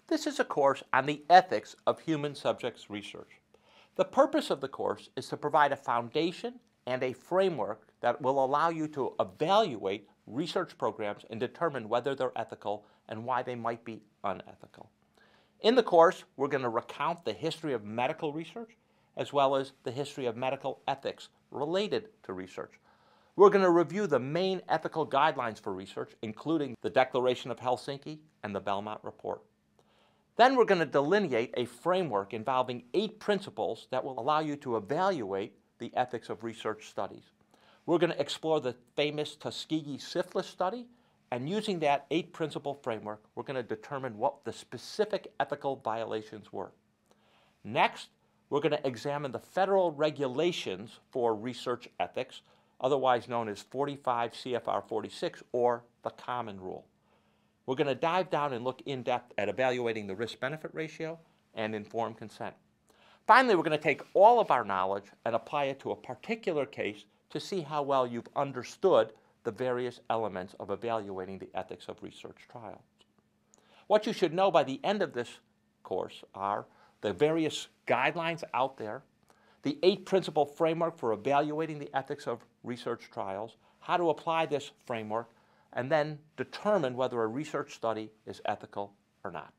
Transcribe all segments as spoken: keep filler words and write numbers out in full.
This is a course on the ethics of human subjects research. The purpose of the course is to provide a foundation and a framework that will allow you to evaluate research programs and determine whether they're ethical and why they might be unethical. In the course, we're going to recount the history of medical research as well as the history of medical ethics related to research. We're going to review the main ethical guidelines for research, including the Declaration of Helsinki and the Belmont Report. Then we're going to delineate a framework involving eight principles that will allow you to evaluate the ethics of research studies. We're going to explore the famous Tuskegee syphilis study, and using that eight principle framework, we're going to determine what the specific ethical violations were. Next, we're going to examine the federal regulations for research ethics, otherwise known as forty-five C F R forty-six, or the Common Rule. We're going to dive down and look in depth at evaluating the risk-benefit ratio and informed consent. Finally, we're going to take all of our knowledge and apply it to a particular case to see how well you've understood the various elements of evaluating the ethics of research trials. What you should know by the end of this course are the various guidelines out there, the eight principle framework for evaluating the ethics of research trials, how to apply this framework, and then determine whether a research study is ethical or not.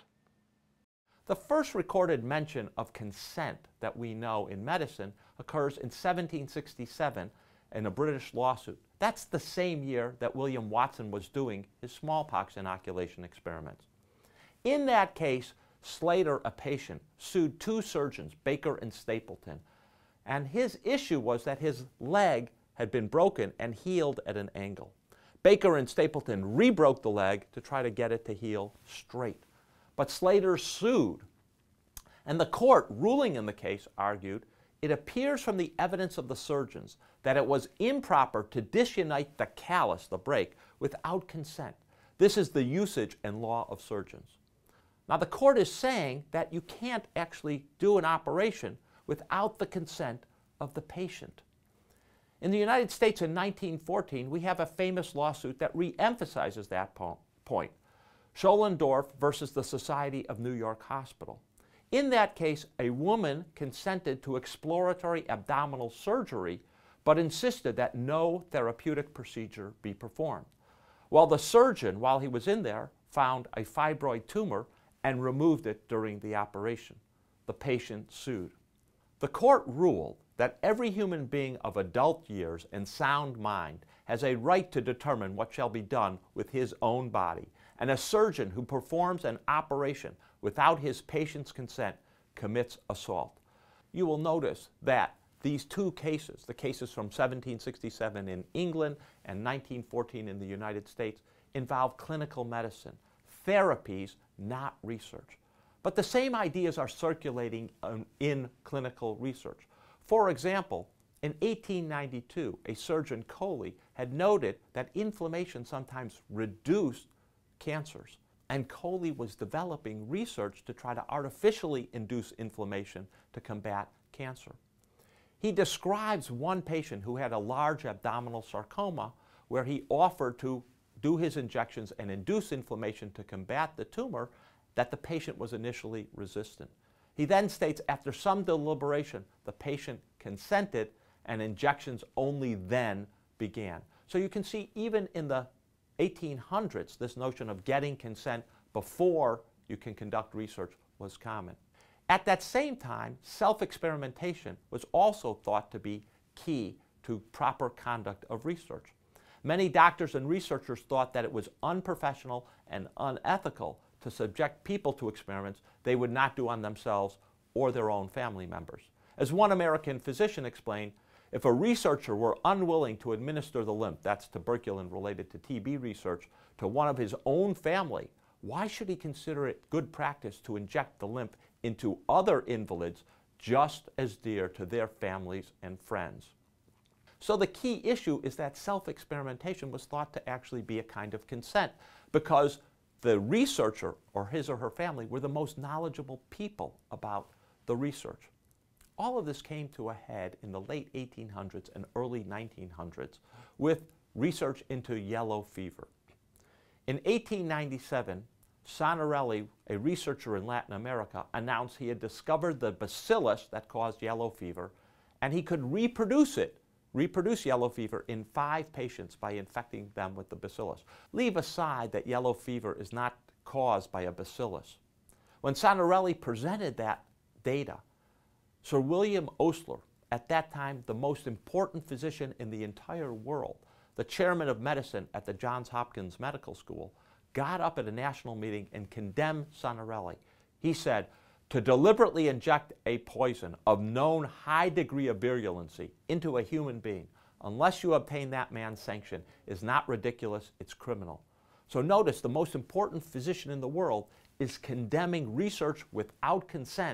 The first recorded mention of consent that we know in medicine occurs in seventeen sixty-seven in a British lawsuit. That's the same year that William Watson was doing his smallpox inoculation experiments. In that case, Slater, a patient, sued two surgeons, Baker and Stapleton, and his issue was that his leg had been broken and healed at an angle. Baker and Stapleton rebroke the leg to try to get it to heal straight. But Slater sued, and the court, ruling in the case, argued, it appears from the evidence of the surgeons that it was improper to disunite the callus, the break, without consent. This is the usage and law of surgeons. Now the court is saying that you can't actually do an operation without the consent of the patient. In the United States in nineteen fourteen, we have a famous lawsuit that re-emphasizes that po point. Schoellendorf versus the Society of New York Hospital. In that case, a woman consented to exploratory abdominal surgery, but insisted that no therapeutic procedure be performed. While the surgeon, while he was in there, found a fibroid tumor and removed it during the operation. The patient sued. The court ruled that every human being of adult years and sound mind has a right to determine what shall be done with his own body, and a surgeon who performs an operation without his patient's consent commits assault. You will notice that these two cases, the cases from seventeen sixty-seven in England and nineteen fourteen in the United States, involve clinical medicine, therapies, not research. But the same ideas are circulating um, in clinical research. For example, in eighteen ninety-two, a surgeon, Coley, had noted that inflammation sometimes reduced cancers. And Coley was developing research to try to artificially induce inflammation to combat cancer. He describes one patient who had a large abdominal sarcoma where he offered to do his injections and induce inflammation to combat the tumor, that the patient was initially resistant. He then states after some deliberation, the patient consented and injections only then began. So you can see even in the eighteen hundreds, this notion of getting consent before you can conduct research was common. At that same time, self-experimentation was also thought to be key to proper conduct of research. Many doctors and researchers thought that it was unprofessional and unethical to subject people to experiments they would not do on themselves or their own family members. As one American physician explained, if a researcher were unwilling to administer the lymph, that's tuberculin related to T B research, to one of his own family, why should he consider it good practice to inject the lymph into other invalids just as dear to their families and friends? So the key issue is that self-experimentation was thought to actually be a kind of consent because the researcher or his or her family were the most knowledgeable people about the research. All of this came to a head in the late eighteen hundreds and early nineteen hundreds with research into yellow fever. In eighteen ninety-seven, Sanarelli, a researcher in Latin America, announced he had discovered the bacillus that caused yellow fever, and he could reproduce it, reproduce yellow fever in five patients by infecting them with the bacillus. Leave aside that yellow fever is not caused by a bacillus. When Sanarelli presented that data, Sir William Osler, at that time the most important physician in the entire world, the chairman of medicine at the Johns Hopkins Medical School, got up at a national meeting and condemned Sanarelli. He said, to deliberately inject a poison of known high degree of virulency into a human being, unless you obtain that man's sanction, is not ridiculous, it's criminal. So notice the most important physician in the world is condemning research without consent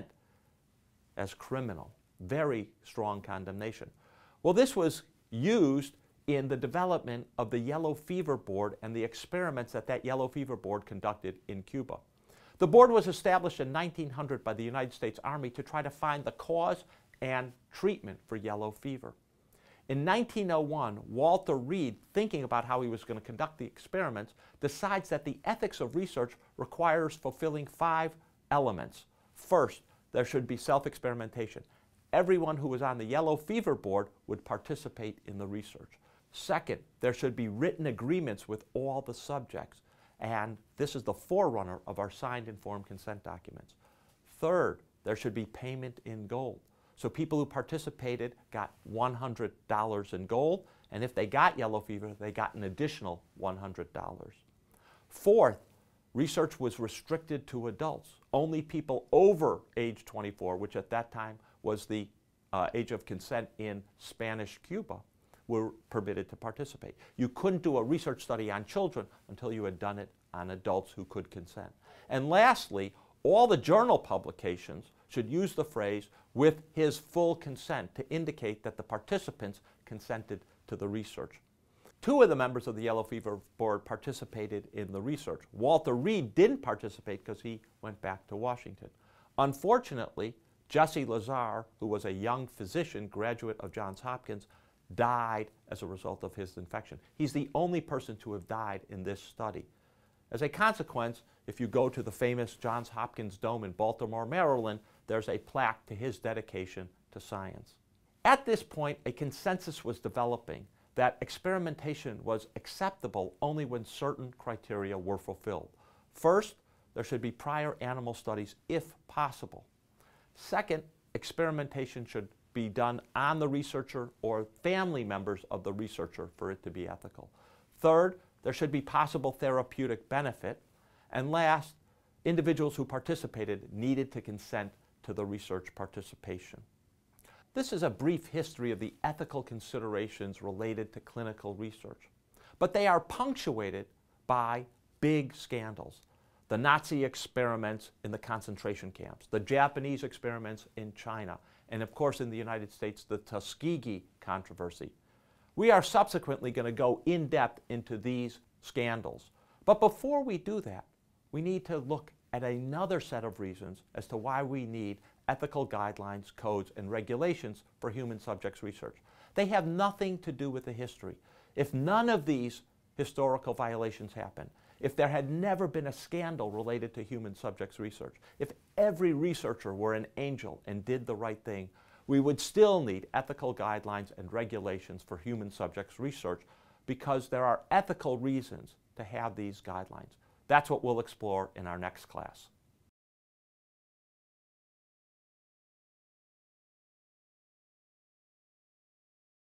as criminal. Very strong condemnation. Well, this was used in the development of the Yellow Fever Board and the experiments that that Yellow Fever Board conducted in Cuba. The board was established in nineteen hundred by the United States Army to try to find the cause and treatment for yellow fever. In nineteen oh one, Walter Reed, thinking about how he was going to conduct the experiments, decides that the ethics of research requires fulfilling five elements. First, there should be self-experimentation. Everyone who was on the Yellow Fever Board would participate in the research. Second, there should be written agreements with all the subjects, and this is the forerunner of our signed informed consent documents. Third, there should be payment in gold. So people who participated got one hundred dollars in gold, and if they got yellow fever, they got an additional one hundred dollars. Fourth, research was restricted to adults. Only people over age twenty-four, which at that time was the uh, age of consent in Spanish Cuba, were permitted to participate. You couldn't do a research study on children until you had done it on adults who could consent. And lastly, all the journal publications should use the phrase, with his full consent, to indicate that the participants consented to the research. Two of the members of the Yellow Fever Board participated in the research. Walter Reed didn't participate because he went back to Washington. Unfortunately, Jesse Lazar, who was a young physician, graduate of Johns Hopkins, died as a result of his infection. He's the only person to have died in this study. As a consequence, if you go to the famous Johns Hopkins Dome in Baltimore, Maryland, there's a plaque to his dedication to science. At this point, a consensus was developing that experimentation was acceptable only when certain criteria were fulfilled. First, there should be prior animal studies if possible. Second, experimentation should be done on the researcher or family members of the researcher for it to be ethical. Third, there should be possible therapeutic benefit. And last, individuals who participated needed to consent to the research participation. This is a brief history of the ethical considerations related to clinical research, but they are punctuated by big scandals. The Nazi experiments in the concentration camps, the Japanese experiments in China, and of course in the United States, the Tuskegee controversy. We are subsequently going to go in depth into these scandals. But before we do that, we need to look at another set of reasons as to why we need ethical guidelines, codes, and regulations for human subjects research. They have nothing to do with the history. If none of these historical violations happen, if there had never been a scandal related to human subjects research, if every researcher were an angel and did the right thing, we would still need ethical guidelines and regulations for human subjects research because there are ethical reasons to have these guidelines. That's what we'll explore in our next class.